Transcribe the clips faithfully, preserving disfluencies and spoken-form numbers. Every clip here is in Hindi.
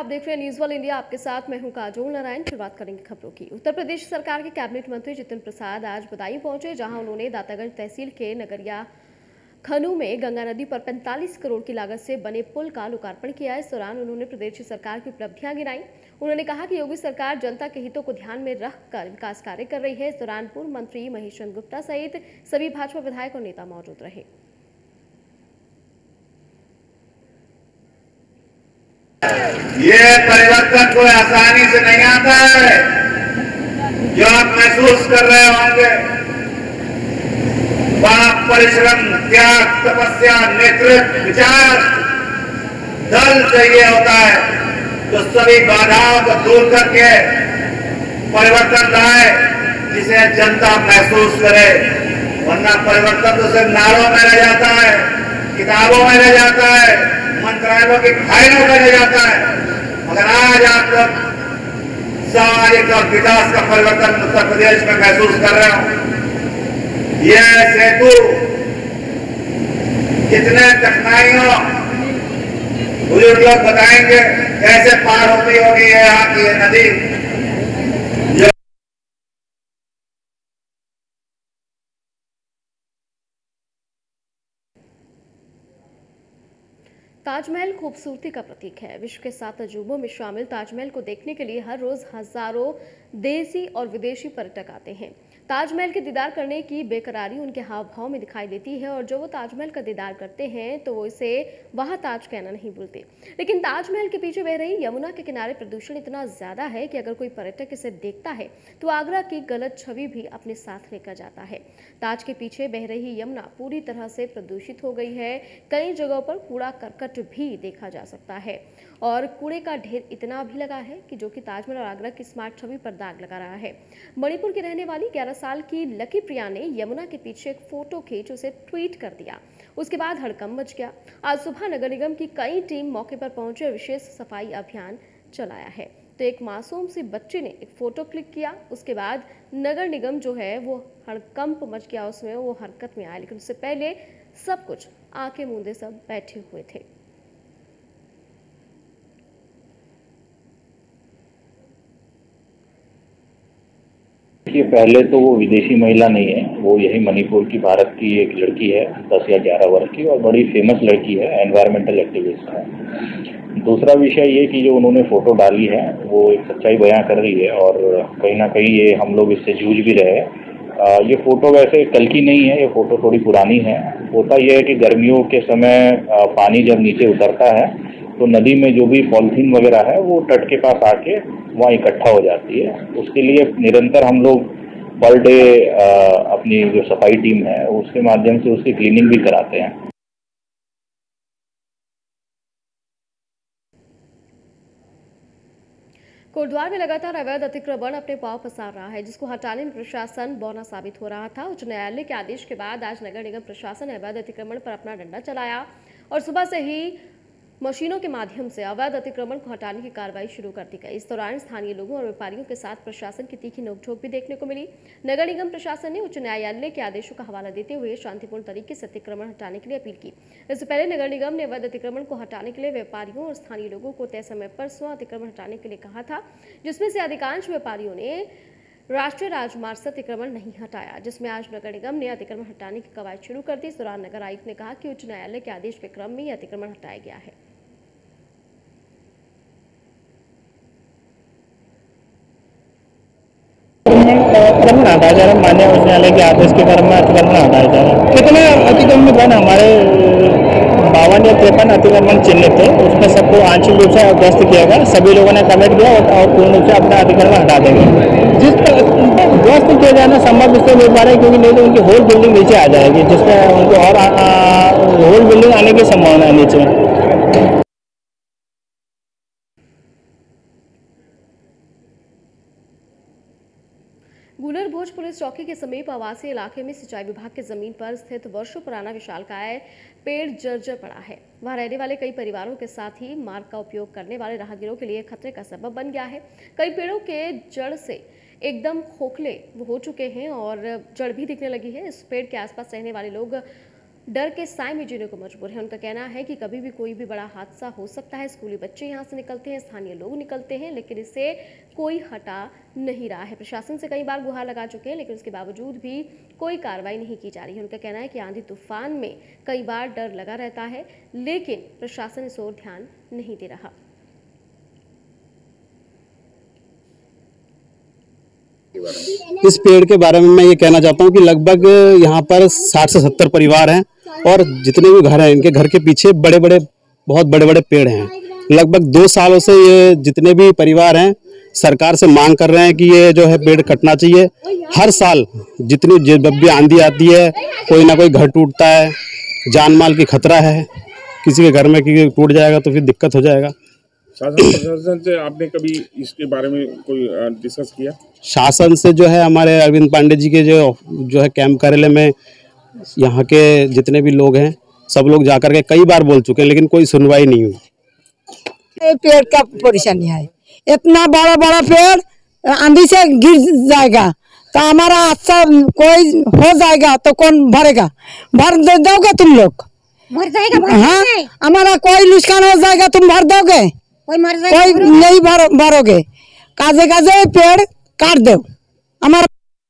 आप देख रहे हैं न्यूज़ वन इंडिया। आपके साथ मैं हूं काजोल नारायण। शुरुआत करेंगे खबरों की। उत्तर प्रदेश सरकार के कैबिनेट मंत्री जितिन प्रसाद आज बदायूं पहुंचे, जहां उन्होंने दातागंज तहसील के नगरिया खनू में गंगा नदी पर पैंतालीस करोड़ की लागत से बने पुल का लोकार्पण किया। इस दौरान उन्होंने प्रदेश सरकार की उपलब्धियां गिनाई। उन्होंने कहा कि योगी सरकार जनता के हितों को ध्यान में रखकर विकास कार्य कर रही है। इस दौरान पूर्व मंत्री महेश चंद्र गुप्ता सहित सभी भाजपा विधायक और नेता मौजूद रहे। ये परिवर्तन कोई आसानी से नहीं आता है, जो आप महसूस कर रहे होंगे। बड़ा परिश्रम, त्याग, तपस्या, नेतृत्व, विचार, दल चाहिए होता है, जो सभी बाधाओं को दूर करके परिवर्तन लाए, जिसे जनता महसूस करे। वरना परिवर्तन तो सिर्फ नारों में रह जाता है, किताबों में रह जाता है, मंत्रालयों की फाइलों में रह जाता है। मगर आज आप लोग सामाजिक और विकास का परिवर्तन उत्तर प्रदेश में महसूस कर रहे हो। यह सेतु कितने कठिनाइयों, बुजुर्ग लोग बताएंगे कैसे पार होती होगी यहाँ की ये नदी। ताजमहल खूबसूरती का प्रतीक है। विश्व के सात अजूबों में शामिल ताजमहल को देखने के लिए हर रोज हजारों देसी और विदेशी पर्यटक आते हैं। ताजमहल के दीदार करने की बेकरारी उनके हाव भाव में दिखाई देती है, और जो वो ताजमहल का दीदार करते हैं तो वो इसे वहाँ ताज कहना नहीं भूलते। लेकिन ताजमहल के पीछे बह रही यमुना के किनारे प्रदूषण इतना ज्यादा है कि अगर कोई पर्यटक इसे देखता है तो आगरा की गलत छवि भी अपने साथ लेकर जाता है। ताज के पीछे बह रही यमुना पूरी तरह से प्रदूषित हो गई है। कई जगहों पर कूड़ा करकट भी देखा जा सकता है, और कूड़े का ढेर इतना भी लगा है कि जो कि ताजमहल और आगरा की स्मार्ट छवि पर दाग लगा रहा है। मणिपुर की रहने वाली ग्यारह साल की लकी प्रिया ने यमुना के पीछे एक फोटो खींच उसे ट्वीट कर दिया। उसके बाद हड़कंप मच गया। आज सुबह नगर निगम की कई टीम मौके पर पहुंचे और विशेष सफाई अभियान चलाया है। तो एक मासूम सी बच्ची ने एक फोटो क्लिक किया। उसके बाद नगर निगम जो है वो हड़कंप मच गया, उसमें वो हरकत में आया। लेकिन उससे पहले सब कुछ आंखें मूंदे सब बैठे हुए थे। देखिए, पहले तो वो विदेशी महिला नहीं है, वो यही मणिपुर की भारत की एक लड़की है, दस या ग्यारह वर्ष की, और बड़ी फेमस लड़की है, एनवायरमेंटल एक्टिविस्ट है। दूसरा विषय ये कि जो उन्होंने फोटो डाली है वो एक सच्चाई बयां कर रही है, और कहीं ना कहीं ये हम लोग इससे जूझ भी रहे हैं। ये फोटो वैसे कल की नहीं है, ये फोटो थोड़ी पुरानी है। होता यह है कि गर्मियों के समय पानी जब नीचे उतरता है तो नदी में जो भी पॉलिथीन वगैरह है वो तट के पास आके वहाँ इकट्ठा हो जाती है। उसके लिए निरंतर हम लोग पर डे अपनी जो सफाई टीम है उसके माध्यम से उसकी क्लीनिंग भी कराते हैं। कोटद्वार में लगातार अवैध अतिक्रमण अपने पांव पसार रहा है, जिसको हटाने में प्रशासन बौना साबित हो रहा था। उच्च न्यायालय के आदेश के बाद आज नगर निगम प्रशासन ने अवैध अतिक्रमण पर अपना डंडा चलाया और सुबह से ही मशीनों के माध्यम से अवैध अतिक्रमण को हटाने की कार्रवाई शुरू कर दी गई। इस दौरान स्थानीय लोगों और व्यापारियों के साथ प्रशासन की तीखी नोकझोंक भी देखने को मिली। नगर निगम प्रशासन ने उच्च न्यायालय के आदेशों का हवाला देते हुए शांतिपूर्ण तरीके से अतिक्रमण हटाने के लिए अपील की। इससे पहले नगर निगम ने अवैध अतिक्रमण को हटाने के लिए व्यापारियों और स्थानीय लोगों को तय समय पर स्व अतिक्रमण हटाने के लिए कहा था, जिसमें से अधिकांश व्यापारियों ने राष्ट्रीय राजमार्ग से अतिक्रमण नहीं हटाया, जिसमें आज नगर निगम ने अतिक्रमण हटाने की कवायद शुरू कर दी। इस दौरान नगर आयुक्त ने कहा कि उच्च न्यायालय के आदेश के क्रम में यह अतिक्रमण हटाया गया है। अतिक्रमण हटाया जा रहा है, माननीय उच्च न्यायालय के आदेश के क्रम में अतिक्रमण हटाया जा रहा है। कितने अतिक्रमण बन हमारे बावन या तिरपन अतिक्रमण चिन्हित थे, उसमें सबको आंशिक रूप से ध्वस्त किया गया। सभी लोगों ने कमेंट किया और पूर्ण रूप से अपना अतिक्रमण हटा देंगे। जिस पर ध्वस्त किया जाना संभव इसलिए नहीं पा रहा है क्योंकि नहीं तो उनकी होल बिल्डिंग नीचे आ जाएगी, जिसमें उनको और होल बिल्डिंग आने की संभावना है नीचे। गुलर भोज पुलिस चौकी के समीप आवासीय इलाके में सिंचाई विभाग की जमीन पर स्थित वर्षों पुराना विशालकाय पेड़ जर्जर पड़ा है। वहां रहने वाले कई परिवारों के साथ ही मार्ग का उपयोग करने वाले राहगीरों के लिए खतरे का सबब बन गया है। कई पेड़ों के जड़ से एकदम खोखले हो चुके हैं और जड़ भी दिखने लगी है। इस पेड़ के आसपास रहने वाले लोग डर के साए में जीने को मजबूर है। उनका कहना है कि कभी भी कोई भी बड़ा हादसा हो सकता है। स्कूली बच्चे यहाँ से निकलते हैं, स्थानीय लोग निकलते हैं, लेकिन इससे कोई हटा नहीं रहा है। प्रशासन से कई बार गुहार लगा चुके हैं, लेकिन उसके बावजूद भी कोई कार्रवाई नहीं की जा रही है। उनका कहना है कि आंधी तूफान में कई बार डर लगा रहता है, लेकिन प्रशासन इस ओर ध्यान नहीं दे रहा। इस पेड़ के बारे में मैं ये कहना चाहता हूँ कि लगभग यहाँ पर साठ से सत्तर परिवार हैं और जितने भी घर हैं इनके घर के पीछे बड़े बड़े बहुत बड़े बड़े पेड़ हैं। लगभग दो सालों से ये जितने भी परिवार हैं सरकार से मांग कर रहे हैं कि ये जो है पेड़ कटना चाहिए। हर साल जितनी जब भी आंधी आती है कोई ना कोई घर टूटता है, जान माल की खतरा है, किसी के घर में टूट जाएगा तो फिर दिक्कत हो जाएगा। शासन प्रशासन से आपने कभी इसके बारे में कोई डिस्कस किया? शासन से जो है हमारे अरविंद पांडे जी के जो जो है कैंप कार्यालय में यहाँ के जितने भी लोग हैं सब लोग जाकर के कई बार बोल चुके हैं, लेकिन कोई सुनवाई नहीं हुई। पेड़ का परेशानी है, इतना बड़ा बड़ा पेड़ आंधी से गिर जाएगा तो हमारा हादसा कोई हो जाएगा तो कौन भरेगा? भर दोगे तुम लोग? मर जाएगा। हाँ, हमारा कोई नुकसान हो जाएगा तुम भर दोगे? कोई मर जाएगा, कोई नहीं भर भरोगे। काजे काजे पेड़ काट दो हमारा।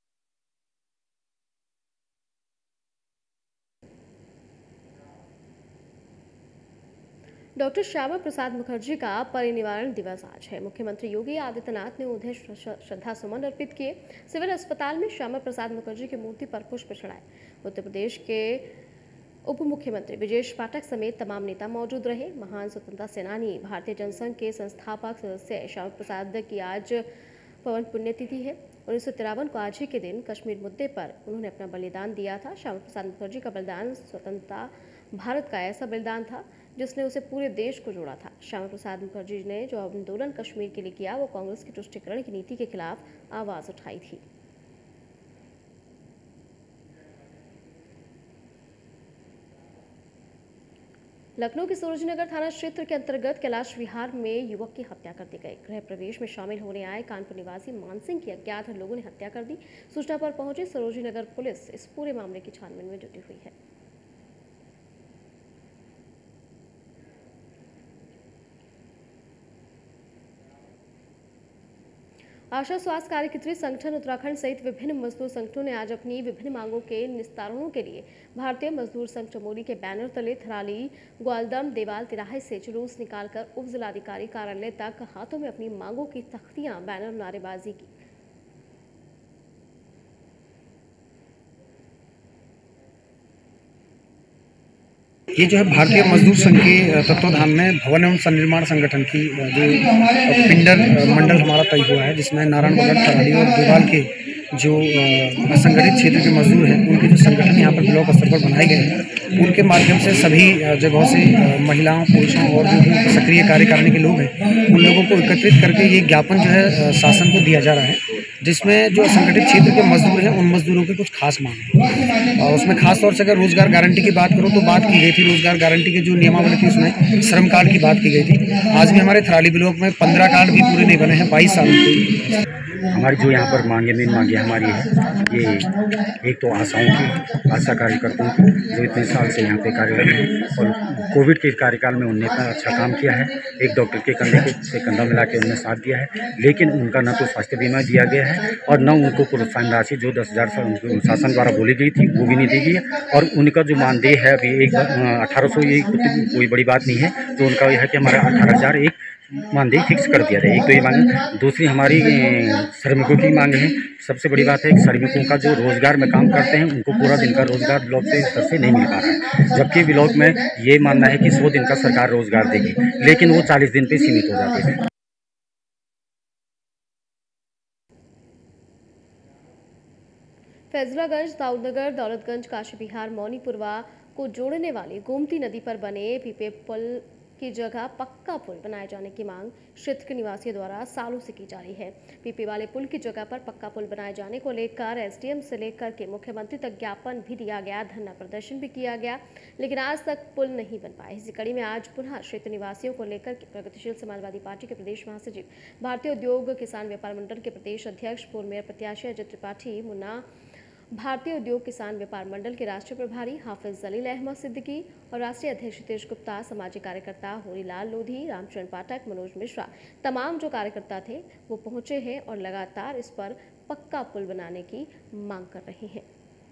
डॉक्टर श्यामा प्रसाद मुखर्जी का परिनिर्वाण दिवस आज है। मुख्यमंत्री योगी आदित्यनाथ ने उन्हें श्रद्धा सुमन अर्पित किए। सिविल अस्पताल में श्यामा प्रसाद मुखर्जी की मूर्ति पर पुष्प चढ़ाए। उत्तर प्रदेश के उप मुख्यमंत्री ब्रजेश पाठक समेत तमाम नेता मौजूद रहे। महान स्वतंत्रता सेनानी भारतीय जनसंघ के संस्थापक सदस्य श्यामा प्रसाद की आज पवन पुण्यतिथि है। उन्नीस सौ तिरावन को आज ही के दिन कश्मीर मुद्दे पर उन्होंने अपना बलिदान दिया था। श्यामा प्रसाद मुखर्जी का बलिदान स्वतंत्रता भारत का ऐसा बलिदान था जिसने उसे पूरे देश को जोड़ा था। श्यामा प्रसाद मुखर्जी ने जो आंदोलन कश्मीर के लिए किया वो कांग्रेस की तुष्टीकरण की नीति के खिलाफ आवाज उठाई थी। लखनऊ के सूरजनगर थाना क्षेत्र के अंतर्गत कैलाश विहार में युवक की हत्या कर दी गई। गृह प्रवेश में शामिल होने आए कानपुर निवासी मानसिंह की अज्ञात लोगों ने हत्या कर दी। सूचना पर पहुंची सरोजीनगर पुलिस इस पूरे मामले की छानबीन में जुटी हुई है। आशा स्वास्थ्य कार्यकर्त्री संगठन उत्तराखंड सहित विभिन्न मजदूर संगठनों ने आज अपनी विभिन्न मांगों के निस्तारण के लिए भारतीय मजदूर संघ चमोली के बैनर तले थराली ग्वालदम देवाल तिराहे से जुलूस निकालकर उप जिलाधिकारी कार्यालय तक हाथों में अपनी मांगों की तख्तियां, बैनर, नारेबाजी की। ये जो है भारतीय मजदूर संघ के तत्वाधान में भवन एवं सन्निर्माण संगठन की जो पिंडर मंडल हमारा तय हुआ है, जिसमें नारायणगढ़, थराली और देवाल के जो असंगठित क्षेत्र के मजदूर हैं उनके जो संगठन यहाँ पर ब्लॉक स्तर पर बनाए गए हैं उनके माध्यम से सभी जगहों से महिलाओं, पुरुषों और जो भी सक्रिय कार्य करने के लोग हैं उन लोगों को एकत्रित करके ये ज्ञापन जो है शासन को दिया जा रहा है, जिसमें जो असंगठित क्षेत्र के मजदूर हैं उन मजदूरों के कुछ खास मांग हैं। और उसमें खास तौर से अगर रोजगार गारंटी की बात करो तो बात की गई थी, रोजगार गारंटी के जो नियमावली थी उसमें श्रम कार्ड की बात की गई थी। आज भी हमारे थराली ब्लॉक में पंद्रह कार्ड भी पूरे नहीं बने हैं बाईस सालों के। हमारी जो यहाँ पर मांगे मेन मांगे हमारी है ये एक तो आशाओं की, आशा कार्यकर्ताओं की जो इतने साल से यहाँ पे कार्यरत हैं और कोविड के कार्यकाल में उन्होंने इतना अच्छा काम किया है। एक डॉक्टर के कंधे से कंधा मिला के उन्होंने साथ दिया है, लेकिन उनका न तो स्वास्थ्य बीमा दिया गया है और न उनको प्रोत्साहन राशि जो दस हज़ार उनको शासन द्वारा बोली गई थी वो भी नहीं दी गई है। और उनका जो मानदेय है अभी एक अठारह सौ ये कोई बड़ी बात नहीं है, तो उनका यह है कि हमारा अठारह हज़ार एक मानदेय फिक्स कर दिया जाए। एक तो ये मांग, दूसरी हमारी श्रमिकों की मांग है। सबसे बड़ी बात है कि श्रमिकों का जो रोजगार में काम करते हैं उनको पूरा दिन का रोजगार ब्लॉक से स्तर से नहीं मिल पा रहा है, जबकि ब्लॉक में ये मानना है कि सौ दिन का सरकार रोजगार देगी, लेकिन वो चालीस दिन पे सीमित हो जाते हैं। फैजलागंज, दाऊदनगर, दौलतगंज, काशी विहार, मौनीपुरवा को जोड़ने वाली गोमती नदी पर बने पीपे पुल की जगह पक्का पुल बनाए जाने की मांग क्षेत्र के निवासियों द्वारा सालों से की जा रही है। पीपे वाले पुल की जगह पर पक्का पुल बनाए जाने को लेकर एसडीएम से लेकर के मुख्यमंत्री तक ज्ञापन भी दिया गया, धरना प्रदर्शन भी किया गया, लेकिन आज तक पुल नहीं बन पाए। इसी कड़ी में आज पुनः क्षेत्र निवासियों को लेकर प्रगतिशील समाजवादी पार्टी के प्रदेश महासचिव, भारतीय उद्योग किसान व्यापार मंडल के प्रदेश अध्यक्ष, पूर्व मेयर प्रत्याशी अजय त्रिपाठी, मुन्ना भारतीय उद्योग किसान व्यापार मंडल के राष्ट्रीय प्रभारी हाफिज जलील अहमद सिद्दीकी और राष्ट्रीय अध्यक्ष हितेश गुप्ता, सामाजिक कार्यकर्ता होरीलाल लोधी, रामचंद्र पाठक, मनोज मिश्रा, तमाम जो कार्यकर्ता थे वो पहुंचे हैं और लगातार इस पर पक्का पुल बनाने की मांग कर रहे हैं।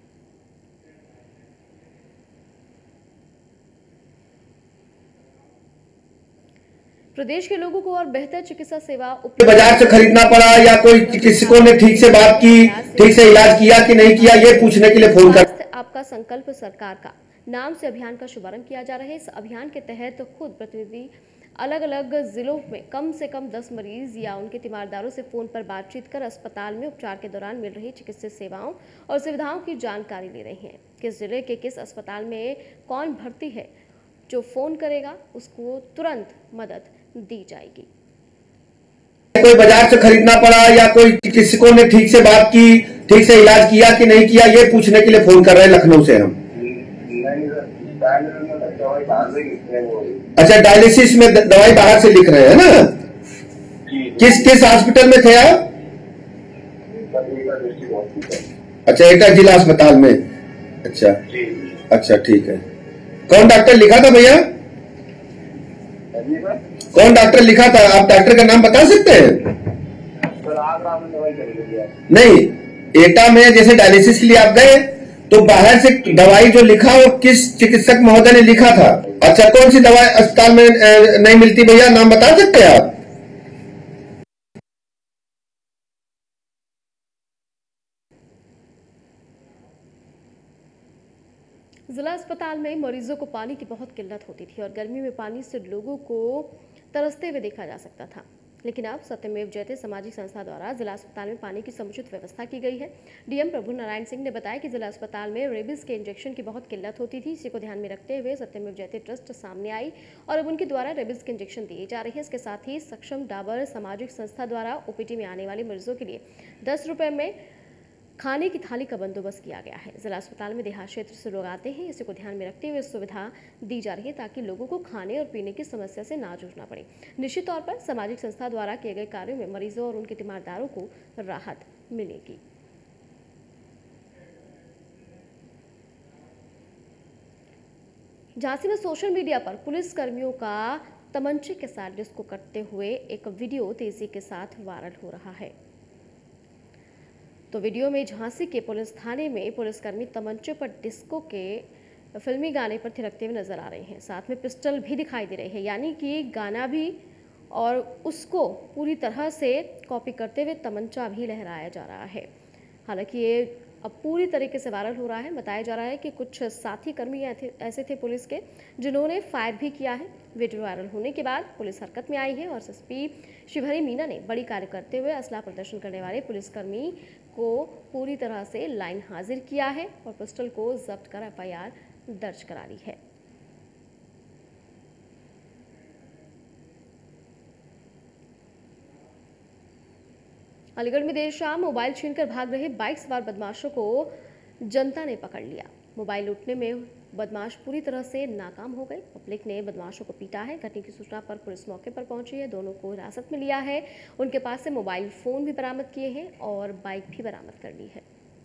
प्रदेश के लोगों को और बेहतर चिकित्सा सेवा बाजार से खरीदना पड़ा या कोई चिकित्सकों ने ठीक से बात की, ठीक से इलाज किया कि नहीं किया, ये पूछने के लिए फोन कर। आपका संकल्प सरकार का नाम से अभियान का शुभारंभ किया जा रहा है। इस अभियान के तहत तो खुद प्रतिनिधि अलग अलग जिलों में कम से कम दस मरीज या उनके तीमारदारों से फोन पर बातचीत कर अस्पताल में उपचार के दौरान मिल रही चिकित्सा सेवाओं और सुविधाओं की जानकारी ले रहे हैं। किस जिले के किस अस्पताल में कौन भर्ती है, जो फोन करेगा उसको तुरंत मदद दी जाएगी। कोई बाजार से खरीदना पड़ा या कोई चिकित्सकों ने ठीक से बात की, ठीक से इलाज किया कि नहीं किया, ये पूछने के लिए फोन कर रहे हैं लखनऊ से हम। अच्छा, डायलिसिस में दवाई बाहर से लिख रहे हैं ना? किस किस हॉस्पिटल में थे आप? अच्छा, एटा जिला अस्पताल में। अच्छा अच्छा, ठीक है। कौन डॉक्टर लिखा था भैया? कौन डॉक्टर लिखा था? आप डॉक्टर का नाम बता सकते हैं? नहीं, एटा में जैसे डायलिसिस के लिए आप गए तो बाहर से दवाई जो लिखा वो किस चिकित्सक महोदय ने लिखा था? अच्छा, कौन सी दवाई अस्पताल में नहीं मिलती भैया, नाम बता सकते हैं आप? जिला अस्पताल में मरीजों को पानी की बहुत किल्लत होती थी और गर्मी में पानी से लोगों को तरसते हुए देखा जा सकता था, लेकिन अब सत्यमेव जयते सामाजिक संस्था द्वारा जिला अस्पताल में पानी की समुचित व्यवस्था की गई है। डीएम प्रभु नारायण सिंह ने बताया कि जिला अस्पताल में रेबीज के इंजेक्शन की बहुत किल्लत होती थी। इसी को ध्यान में रखते हुए सत्यमेव जयते ट्रस्ट सामने आई और अब उनके द्वारा रेबीज के इंजेक्शन दिए जा रहे हैं। इसके साथ ही सक्षम डाबर सामाजिक संस्था द्वारा ओपीडी में आने वाले मरीजों के लिए दस रुपए में खाने की थाली का बंदोबस्त किया गया है। जिला अस्पताल में देहात क्षेत्र से लोग आते हैं, इसी को ध्यान में रखते हुए सुविधा दी जा रही है ताकि लोगों को खाने और पीने की समस्या से ना जूझना पड़े। निश्चित तौर पर सामाजिक संस्था द्वारा किए गए कार्यों में मरीजों और उनके तीमारदारों को राहत मिलेगी। झांसी में सोशल मीडिया पर पुलिस कर्मियों का तमंचे के साथ डिस्को करते हुए एक वीडियो तेजी के साथ वायरल हो रहा है। तो वीडियो में झांसी के पुलिस थाने में पुलिसकर्मी तमंचे पर डिस्को के फिल्मी गाने पर थिरकते हुए नजर आ रहे हैं। साथ में पिस्टल भी दिखाई दे रहे हैं, यानी कि गाना भी और उसको पूरी तरह से कॉपी करते हुए तमंचा भी लहराया जा रहा है। हालांकि ये अब पूरी तरीके से वायरल हो रहा है। बताया जा रहा है कि कुछ साथी कर्मी ऐसे थे पुलिस के जिन्होंने फायर भी किया है। वीडियो वायरल होने के बाद पुलिस हरकत में आई है और एसएसपी शिवहरी मीना ने बड़ी कार्य करते हुए असला प्रदर्शन करने वाले पुलिसकर्मी को पूरी तरह से लाइन हाजिर किया है और पिस्टल को जब्त कर एफआईआर दर्ज करा ली है। अलीगढ़ में देर शाम मोबाइल छीनकर भाग रहे बाइक सवार बदमाशों को जनता ने पकड़ लिया। मोबाइल लूटने में बदमाश पूरी तरह से नाकाम हो गए। पब्लिक ने बदमाशों को पीटा है। घटना की सूचना पर पुलिस मौके पर पहुंची है। दोनों को हिरासत में लिया है। उनके पास से मोबाइल फोन भी बरामद किए हैं और बाइक भी बरामद कर ली है।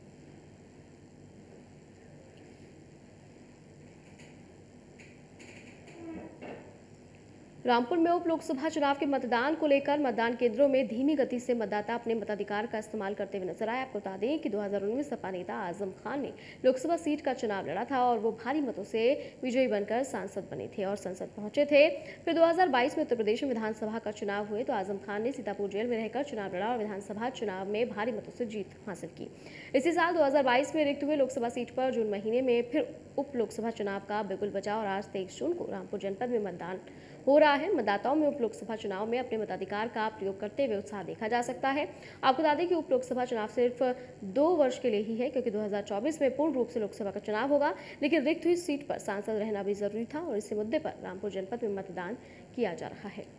रामपुर में उप लोकसभा चुनाव के मतदान को लेकर मतदान केंद्रों में धीमी गति से मतदाता अपने मताधिकार का इस्तेमाल करते हुए नजर आए। आपको बता दें कि दो हज़ार उन्नीस सपा नेता आजम खान ने लोकसभा सीट का चुनाव लड़ा था और वो भारी मतों से विजयी बनकर सांसद बने थे और संसद पहुंचे थे। फिर दो हज़ार बाईस में उत्तर प्रदेश में विधानसभा का चुनाव हुए तो आजम खान ने सीतापुर जेल में रहकर चुनाव लड़ा और विधानसभा चुनाव में भारी मतों से जीत हासिल की। इसी साल दो हज़ार बाईस में रिक्त हुए लोकसभा सीट पर जून महीने में फिर उप लोकसभा चुनाव का बिगुल बजा और आज तेईस जून को रामपुर जनपद में मतदान हो रहा है। मतदाताओं में उप लोकसभा चुनाव में अपने मताधिकार का प्रयोग करते हुए उत्साह देखा जा सकता है। आपको बता दें कि उप लोकसभा चुनाव सिर्फ दो वर्ष के लिए ही है, क्योंकि दो हज़ार चौबीस में पूर्ण रूप से लोकसभा का चुनाव होगा, लेकिन रिक्त हुई सीट पर सांसद रहना भी जरूरी था और इसी मुद्दे पर रामपुर जनपद में मतदान किया जा रहा है।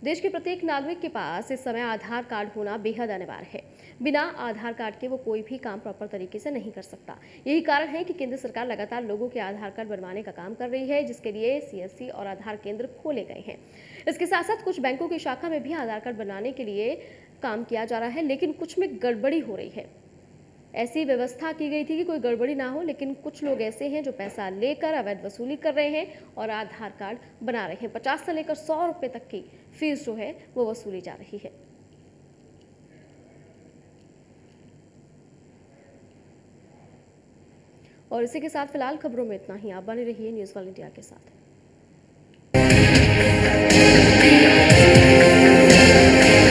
देश के प्रत्येक नागरिक के पास इस समय आधार कार्ड होना बेहद अनिवार्य है। बिना आधार कार्ड के वो कोई भी काम प्रॉपर तरीके से नहीं कर सकता। यही कारण है कि केंद्र सरकार लगातार लोगों के आधार कार्ड बनवाने का काम कर रही है, जिसके लिए सीएससी और आधार केंद्र खोले गए हैं। इसके साथ साथ कुछ बैंकों की शाखा में भी आधार कार्ड बनाने के लिए काम किया जा रहा है, लेकिन कुछ में गड़बड़ी हो रही है। ऐसी व्यवस्था की गई थी कि कोई गड़बड़ी ना हो, लेकिन कुछ लोग ऐसे हैं जो पैसा लेकर अवैध वसूली कर रहे हैं और आधार कार्ड बना रहे हैं। पचास से लेकर सौ रुपए तक की फीस जो है वो वसूली जा रही है। और इसी के साथ फिलहाल खबरों में इतना ही। आप बने रहिए न्यूज़ वन इंडिया के साथ।